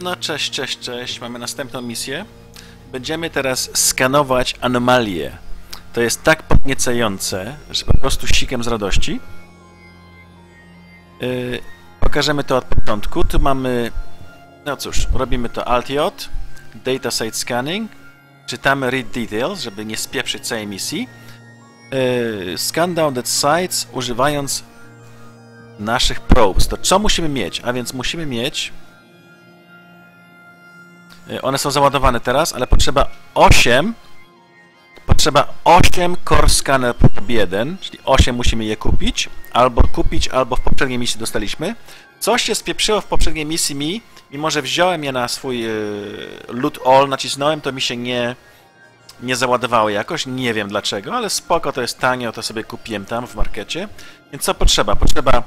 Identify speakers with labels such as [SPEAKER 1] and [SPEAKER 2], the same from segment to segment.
[SPEAKER 1] No cześć, cześć, cześć. Mamy następną misję. Będziemy teraz skanować anomalie. To jest tak podniecające, że po prostu sikam z radości. Pokażemy to od początku. Tu mamy... No cóż, robimy to Alt-J, Data Site Scanning. Czytamy Read Details, żeby nie spieprzyć całej misji. Scan Downed Sites używając naszych probes. To co musimy mieć? A więc musimy mieć... One są załadowane teraz, ale potrzeba 8 Core Scanner Probe 1, czyli 8 musimy je kupić, albo w poprzedniej misji dostaliśmy. Coś się spieprzyło w poprzedniej misji mimo że wziąłem je na swój loot all, nacisnąłem, to mi się nie załadowało jakoś, nie wiem dlaczego, ale spoko, to jest tanio, to sobie kupiłem tam w markecie. Więc co potrzeba? Potrzeba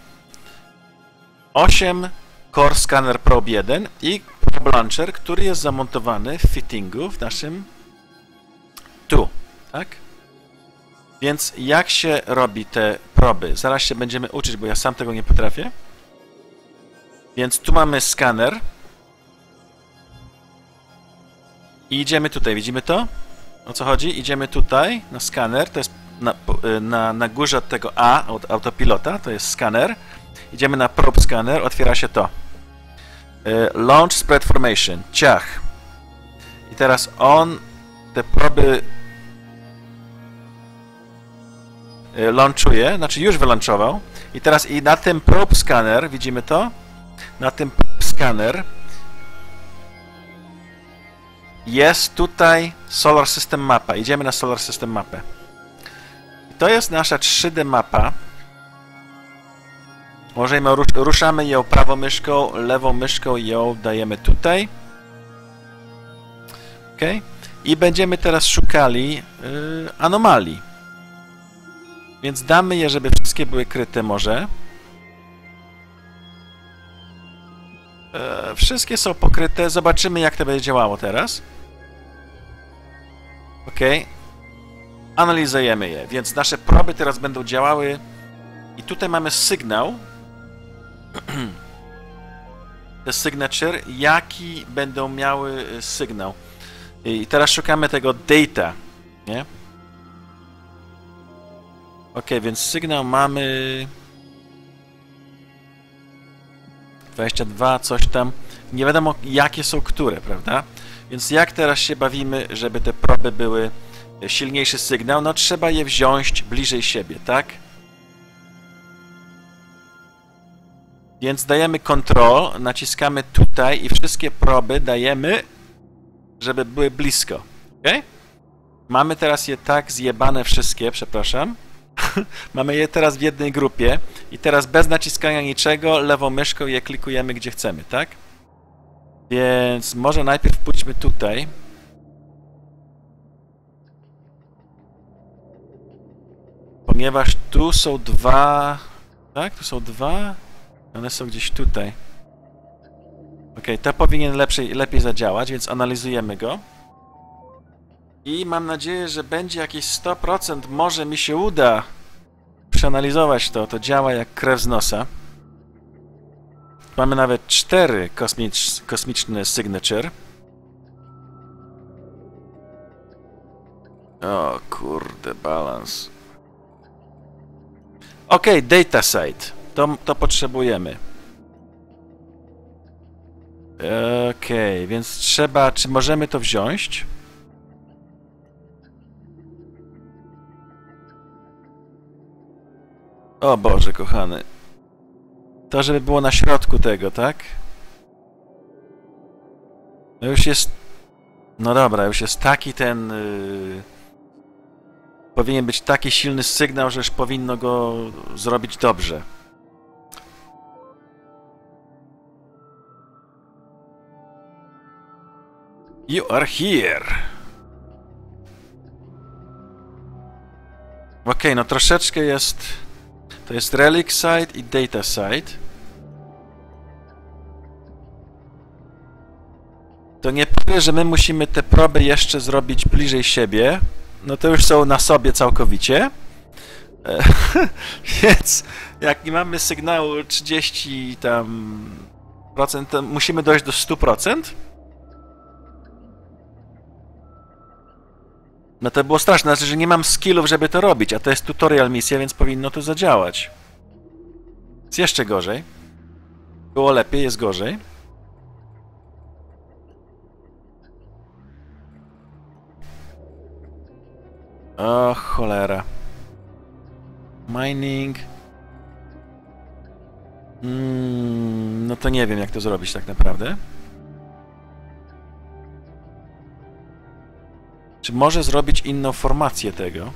[SPEAKER 1] 8 Core Scanner Probe 1 i Probe Launcher, który jest zamontowany w fittingu w naszym tu, tak? Więc jak się robi te proby? Zaraz się będziemy uczyć, bo ja sam tego nie potrafię. Więc tu mamy skaner. I idziemy tutaj, widzimy to? O co chodzi? Idziemy tutaj na skaner, to jest na górze od tego A, od autopilota, to jest skaner. Idziemy na Probe Scanner, otwiera się to. Launch Spread Formation, ciach. I teraz on te proby launchuje, znaczy już wylaunchował. I teraz i na tym Probe Scanner, widzimy to? Na tym Probe Scanner jest tutaj Solar System mapa. Idziemy na Solar System mapę. To jest nasza 3D mapa. Możemy, ruszamy ją prawą myszką, lewą myszką ją dajemy tutaj. Ok. I będziemy teraz szukali anomalii. Więc damy je, żeby wszystkie były kryte może. Wszystkie są pokryte. Zobaczymy, jak to będzie działało teraz. Ok. Analizujemy je. Więc nasze proby teraz będą działały. I tutaj mamy sygnał. The signature. Jaki będą miały sygnał. I teraz szukamy tego data. Nie? Ok, więc sygnał mamy 22, coś tam. Nie wiadomo, jakie są które, prawda? Więc jak teraz się bawimy, żeby te proby były silniejszy sygnał? No trzeba je wziąć bliżej siebie, tak? Więc dajemy Control, naciskamy tutaj i wszystkie proby dajemy, żeby były blisko. Ok? Mamy teraz je tak zjebane wszystkie, przepraszam. Mamy je teraz w jednej grupie i teraz bez naciskania niczego lewą myszką je klikujemy gdzie chcemy, tak? Więc może najpierw pójdźmy tutaj. Ponieważ tu są dwa... Tak? Tu są dwa? One są gdzieś tutaj. Ok, to powinien lepiej zadziałać, więc analizujemy go. I mam nadzieję, że będzie jakieś 100%, może mi się uda przeanalizować to. To działa jak krew z nosa. Mamy nawet 4 kosmiczne signature. O kurde, balans. Ok, data site. To potrzebujemy. Ok, więc trzeba... Czy możemy to wziąć? O Boże, kochany. To, żeby było na środku tego, tak? No już jest... No dobra, już jest taki ten... Powinien być taki silny sygnał, że już powinno go zrobić dobrze. You are here. Okej, no troszeczkę jest... To jest Relic Site i Data Site. To nie powiem, że my musimy te proby jeszcze zrobić bliżej siebie. No to już są na sobie całkowicie. Więc jak nie mamy sygnału 30 tam to musimy dojść do 100%? No to było straszne, znaczy, że nie mam skillów, żeby to robić, a to jest tutorial misja, więc powinno to zadziałać. Jest jeszcze gorzej. Było lepiej, jest gorzej. O, cholera. Mining. No to nie wiem, jak to zrobić tak naprawdę. Czy może zrobić inną formację tego?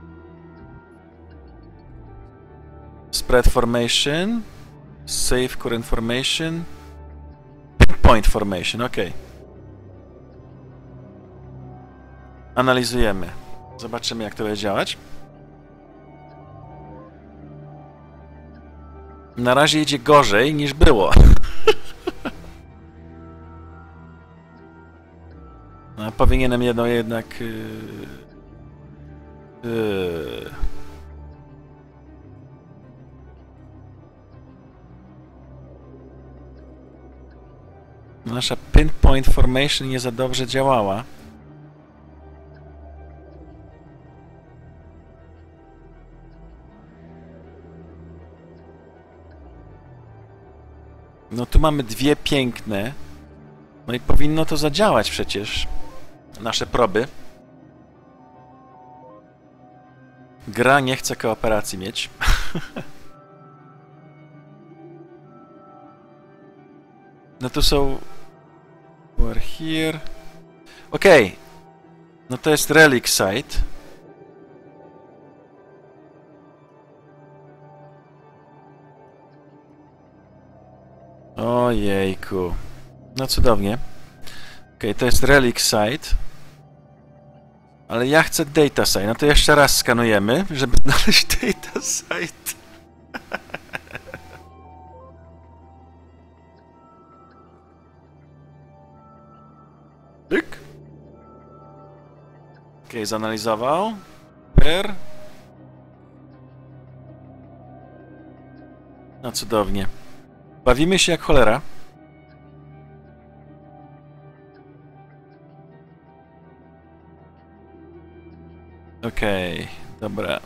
[SPEAKER 1] Spread formation. Save current formation. Pinpoint formation, ok. Analizujemy. Zobaczymy, jak to będzie działać. Na razie idzie gorzej niż było. No, powinienem jedno jednak... Nasza pinpoint formation nie za dobrze działała. No tu mamy dwie piękne. No i powinno to zadziałać przecież. Nasze proby. Gra nie chce kooperacji mieć. No tu są... We're here. Okej. No to jest relic site. Ojejku. No cudownie. Okej, to jest relic site. Ale ja chcę data site. No to jeszcze raz skanujemy, żeby znaleźć data site. Tyk. Okej, zanalizował. Per. No cudownie. Bawimy się jak cholera. Okej, dobra.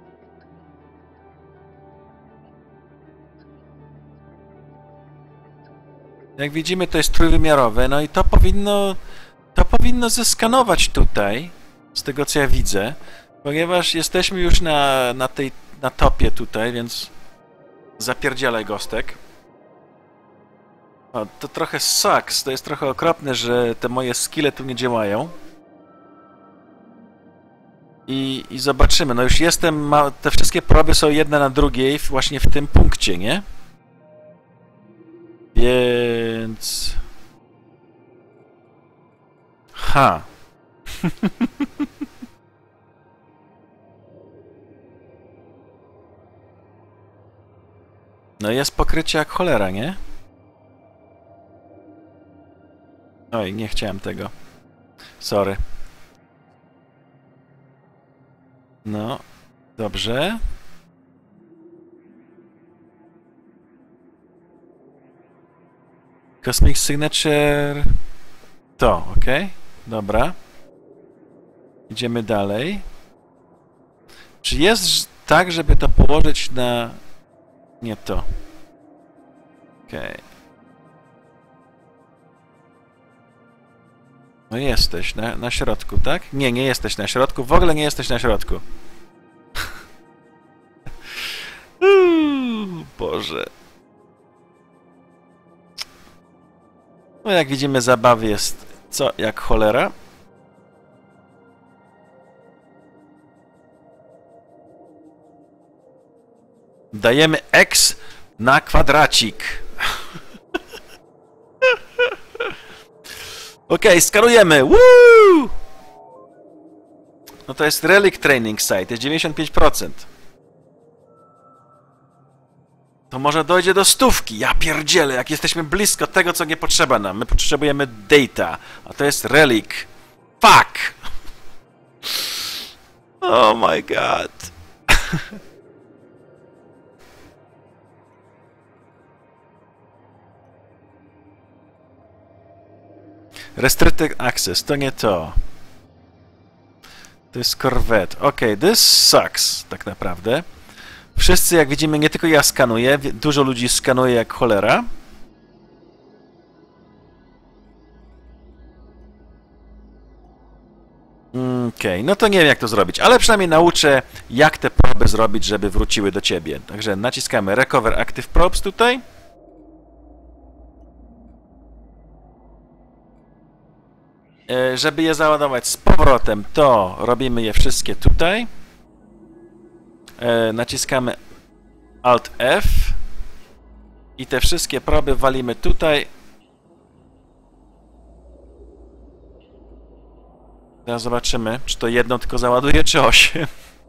[SPEAKER 1] Jak widzimy, to jest trójwymiarowe, no i to powinno zeskanować tutaj, z tego co ja widzę, ponieważ jesteśmy już na topie tutaj, więc zapierdzielaj gostek. O, to trochę sucks, to jest trochę okropne, że te moje skille tu nie działają. I zobaczymy, no już jestem, te wszystkie proby są jedna na drugiej właśnie w tym punkcie, nie? Więc... Ha. No jest pokrycie jak cholera, nie? Oj, nie chciałem tego. Sorry. No, dobrze. Cosmic Signature... To, ok. Dobra. Idziemy dalej. Czy jest tak, żeby to położyć na... Nie to. Okej. No jesteś na środku, tak? Nie, nie jesteś na środku. W ogóle nie jesteś na środku. Boże. No jak widzimy, zabawy jest co jak cholera. Dajemy x na kwadracik. Okej, skanujemy. Woo! No to jest Relic Training Site, jest 95%. To może dojdzie do 100. Ja pierdzielę, jak jesteśmy blisko tego, co nie potrzeba nam. My potrzebujemy data, a to jest Relic. Fuck! Oh my god. Restricted access, to nie to. To jest Corvette. Ok, this sucks, tak naprawdę. Wszyscy, jak widzimy, nie tylko ja skanuję, dużo ludzi skanuje jak cholera. Okej, no to nie wiem jak to zrobić, ale przynajmniej nauczę, jak te proby zrobić, żeby wróciły do ciebie. Także naciskamy Recover Active Probes tutaj. Żeby je załadować z powrotem, to robimy je wszystkie tutaj. Naciskamy Alt F i te wszystkie proby walimy tutaj. Teraz zobaczymy, czy to jedno tylko załaduje, czy 8.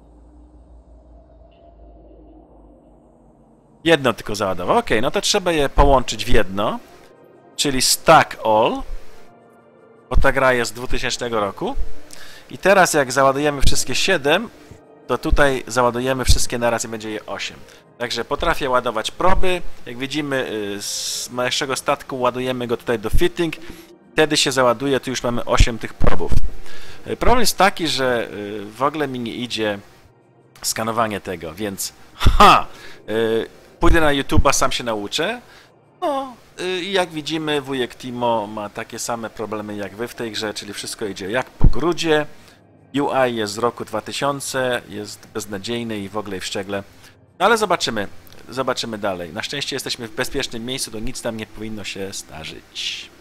[SPEAKER 1] Jedno tylko załadował. Ok, no to trzeba je połączyć w jedno, czyli Stack All, bo ta gra jest z 2000 roku. I teraz jak załadujemy wszystkie 7, to tutaj załadujemy wszystkie naraz i będzie je 8. Także potrafię ładować proby. Jak widzimy z naszego statku ładujemy go tutaj do fitting. Wtedy się załaduje, tu już mamy 8 tych probów. Problem jest taki, że w ogóle mi nie idzie skanowanie tego, więc pójdę na YouTube'a, sam się nauczę. No, jak widzimy, wujek Timo ma takie same problemy jak wy w tej grze, czyli wszystko idzie jak po grudzie. UI jest z roku 2000, jest beznadziejny i w ogóle i w szczegle. No ale zobaczymy dalej. Na szczęście jesteśmy w bezpiecznym miejscu, to nic nam nie powinno się zdarzyć.